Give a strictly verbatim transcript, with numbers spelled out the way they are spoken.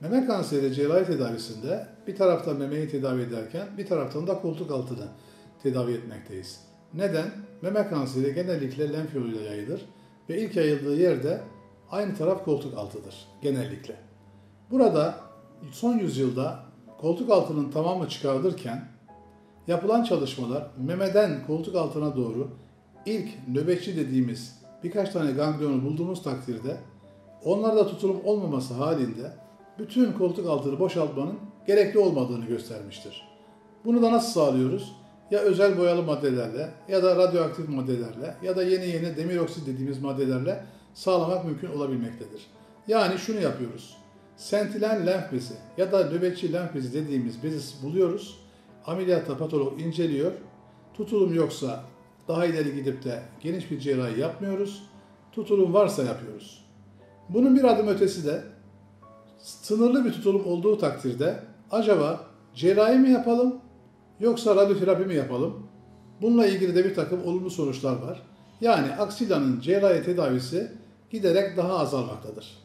Meme kanseri cerrahi tedavisinde bir taraftan memeyi tedavi ederken bir taraftan da koltuk altını tedavi etmekteyiz. Neden? Meme kanseri genellikle lenf yoluyla yayılır ve ilk yayıldığı yerde aynı taraf koltuk altıdır genellikle. Burada son yüzyılda koltuk altının tamamı çıkarılırken yapılan çalışmalar memeden koltuk altına doğru ilk nöbetçi dediğimiz birkaç tane ganglionu bulduğumuz takdirde onlarda tutulum olmaması halinde bütün koltuk altını boşaltmanın gerekli olmadığını göstermiştir. Bunu da nasıl sağlıyoruz? Ya özel boyalı maddelerle ya da radyoaktif maddelerle ya da yeni yeni demir oksit dediğimiz maddelerle sağlamak mümkün olabilmektedir. Yani şunu yapıyoruz. Sentilen lenf bezi ya da nöbetçi lenf bezi dediğimiz bezi buluyoruz. Ameliyatta patolog inceliyor. Tutulum yoksa daha ileri gidip de geniş bir cerrahi yapmıyoruz. Tutulum varsa yapıyoruz. Bunun bir adım ötesi de sınırlı bir tutulum olduğu takdirde acaba cerrahi mi yapalım yoksa radyoterapi mi yapalım? Bununla ilgili de bir takım olumlu sonuçlar var. Yani aksillanın cerrahi tedavisi giderek daha azalmaktadır.